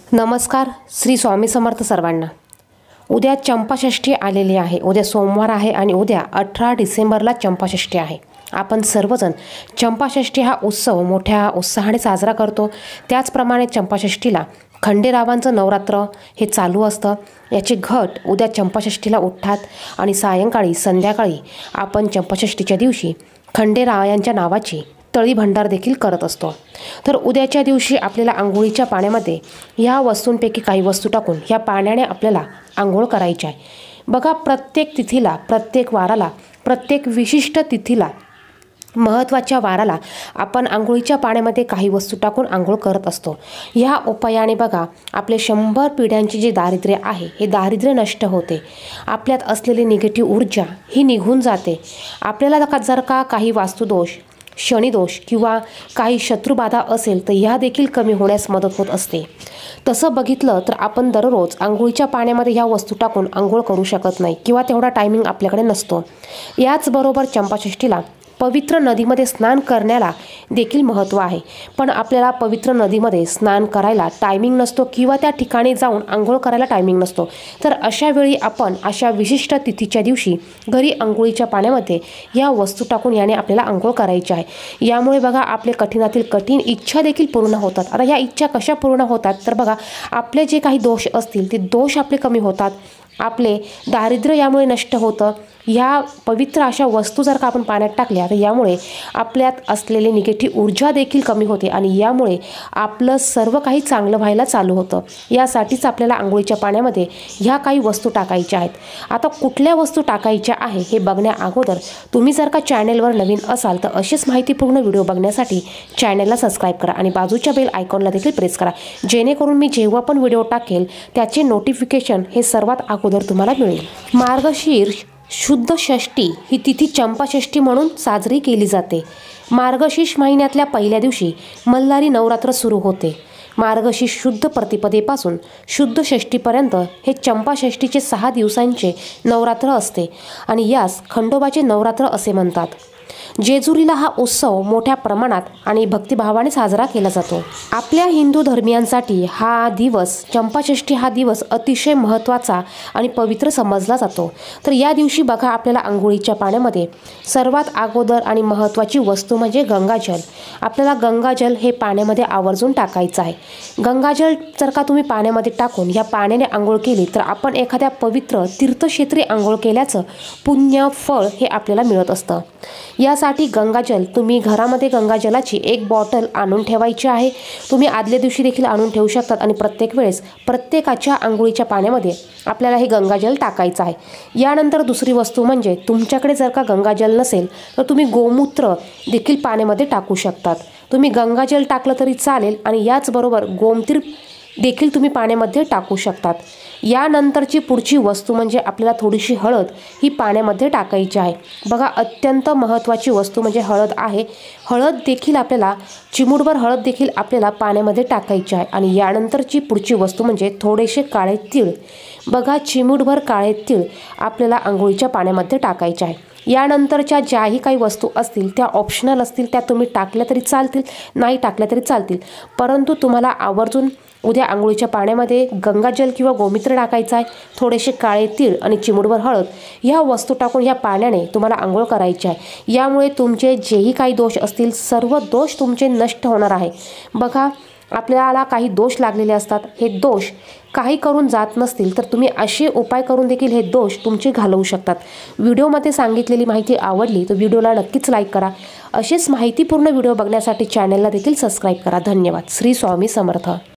नमस्कार. श्री स्वामी समर्थ सर्वांना. उद्या चंपाषष्ठी आलेली आहे. उद्या सोमवार आहे आणि उद्या 18 डिसेंबरला चंपाषष्ठी आहे. आपण सर्वजण चंपाषष्ठी हा उत्सव मोठ्या उत्साहाने साजरा करतो. त्याचप्रमाणे चंपाषष्ठीला खंडेरावांचं नवरात्र हे चालू असतं. याची घट उद्या चंपाषष्ठीला उठतात आणि सायंकाळी संध्याकाळी आपण चंपाषष्ठीच्या दिवशी खंडेराव यांच्या नावाची तळी भंडार देखील करत असतो. तर उद्याच्या दिवशी आपल्याला आंघोळीच्या पाण्यामध्ये ह्या वस्तूंपैकी काही वस्तू टाकून ह्या पाण्याने आपल्याला आंघोळ करायची आहे. बघा, प्रत्येक तिथीला, प्रत्येक वाराला, प्रत्येक विशिष्ट तिथीला, महत्त्वाच्या वाराला आपण आंघोळीच्या पाण्यामध्ये काही वस्तू टाकून आंघोळ करत असतो. ह्या उपायाने बघा आपले 100 पिढ्यांचे जे दारिद्र्य आहे हे दारिद्र्य नष्ट होते. आपल्यात असलेली निगेटिव्ह ऊर्जा ही निघून जाते. आपल्याला जर का काही वास्तुदोष, शनिदोष किंवा काही शत्रुबाधा असेल तर ह्या देखील कमी होण्यास मदत होत असते. तसं बघितलं तर आपण दररोज आंघोळीच्या पाण्यामध्ये ह्या वस्तू टाकून आंघोळ करू शकत नाही किंवा तेवढा टायमिंग आपल्याकडे नसतो. याचबरोबर चंपाषष्ठीला पवित्र नदीमध्ये स्नान करण्याला देखील महत्त्व आहे. पण आपल्याला पवित्र नदीमध्ये स्नान करायला टायमिंग नसतो किंवा त्या ठिकाणी जाऊन आंघोळ करायला टायमिंग नसतो. तर अशा वेळी आपण अशा विशिष्ट तिथीच्या दिवशी घरी आंघोळीच्या पाण्यामध्ये या वस्तू टाकून याने आपल्याला आंघोळ करायची आहे. यामुळे बघा आपले कठीणातील कठीण इच्छा देखील पूर्ण होतात. आता या इच्छा कशा पूर्ण होतात तर बघा, आपले जे काही दोष असतील ते दोष आपले कमी होतात. आपले दारिद्र्य यामुळे नष्ट होतं. ह्या पवित्र अशा वस्तू जर का आपण पाण्यात टाकल्या तर यामुळे आपल्यात असलेली निगेटिव्ह ऊर्जा देखील कमी होते आणि यामुळे आपलं सर्व काही चांगलं व्हायला चालू होतं. यासाठीच आपल्याला आंघोळीच्या पाण्यामध्ये ह्या काही वस्तू टाकायच्या आहेत. आता कुठल्या वस्तू टाकायच्या आहे हे बघण्या अगोदर तुम्ही जर का चॅनेलवर नवीन असाल तर असेच माहितीपूर्ण व्हिडिओ बघण्यासाठी चॅनेलला सबस्क्राईब करा आणि बाजूच्या बेल आयकॉनला देखील प्रेस करा, जेणेकरून मी जेव्हा पण व्हिडिओ टाकेल त्याचे नोटिफिकेशन हे सर्वात अगोदर तुम्हाला मिळेल. मार्गशीर्ष शुद्ध षष्ठी ही तिथी चंपाषष्ठी म्हणून साजरी केली जाते. मार्गशीर्ष महिन्यातल्या पहिल्या दिवशी मल्हारी नवरात्र सुरू होते. मार्गशीर्ष शुद्ध प्रतिपदेपासून शुद्ध षष्ठीपर्यंत हे चंपाषष्ठीचे 6 दिवसांचे नवरात्र असते आणि यास खंडोबाचे नवरात्र असे म्हणतात. जेजुरीला हा उत्सव मोठ्या प्रमाणात आणि भक्तिभावाने साजरा केला जातो. आपल्या हिंदू धर्मियांसाठी हा दिवस, चंपाषष्ठी हा दिवस अतिशय महत्त्वाचा आणि पवित्र समजला जातो. तर या दिवशी बघा आपल्याला आंघोळीच्या पाण्यामध्ये सर्वात अगोदर आणि महत्त्वाची वस्तू म्हणजे गंगाजल. आपल्याला गंगाजल हे पाण्यामध्ये आवर्जून टाकायचं आहे. गंगाजल जर का तुम्ही पाण्यामध्ये टाकून या पाण्याने आंघोळ केली तर आपण एखाद्या पवित्र तीर्थक्षेत्री आंघोळ केल्याचं पुण्य फळ हे आपल्याला मिळत असतं. यासाठी गंगाजल तुम्ही घरामध्ये गंगाजलाची 1 बॉटल आणून ठेवायची आहे. तुम्ही आदल्या दिवशी देखील आणून ठेवू शकतात आणि प्रत्येक वेळेस प्रत्येकाच्या आंघोळीच्या पाण्यामध्ये आपल्याला हे गंगाजल टाकायचं आहे. यानंतर दुसरी वस्तू म्हणजे तुमच्याकडे जर का गंगाजल नसेल तर तुम्ही गोमूत्र देखील पाण्यामध्ये टाकू शकतात. तुम्ही गंगाजल टाकलं तरी चालेल आणि याचबरोबर गोमतीर देखील तुम्ही पाण्यामध्ये टाकू शकतात. यानंतरची पुढची वस्तू म्हणजे आपल्याला थोडीशी हळद ही पाण्यामध्ये टाकायची आहे. बघा, अत्यंत महत्त्वाची वस्तू म्हणजे हळद आहे. हळद देखील आपल्याला चिमूटभर हळद देखील आपल्याला पाण्यामध्ये टाकायची आहे. आणि यानंतरची पुढची वस्तू म्हणजे थोडेसे काळे तीळ. बघा, चिमूटभर काळे तीळ आपल्याला आंघोळीच्या पाण्यामध्ये टाकायचे आहे. यानंतरच्या ज्याही काही वस्तू असतील त्या ऑप्शनल असतील, त्या तुम्ही टाकल्या तरी चालतील, नाही टाकल्या तरी चालतील. परंतु तुम्हाला आवर्जून उद्या आंघोळीच्या पाण्यामध्ये गंगाजल किंवा गोमूत्र टाकायचं आहे. थोडेसे काळे तीळ आणि चिमूटभर हळद ह्या वस्तू टाकून ह्या पाण्याने तुम्हाला आंघोळ करायची आहे. यामुळे तुमचे जेही काही दोष असतील सर्व दोष तुमचे नष्ट होणार आहे. बघा, आपल्याला काही दोष लागलेले असतात. हे दोष काही करून जात नसतील तर तुम्ही असे उपाय करून देखील हे दोष तुमचे घालवू शकतात. व्हिडिओमध्ये सांगितलेली माहिती आवडली तर व्हिडिओला नक्कीच लाईक करा. असेच माहितीपूर्ण व्हिडिओ बघण्यासाठी चॅनलला देखील सबस्क्राईब करा. धन्यवाद. श्री स्वामी समर्थ.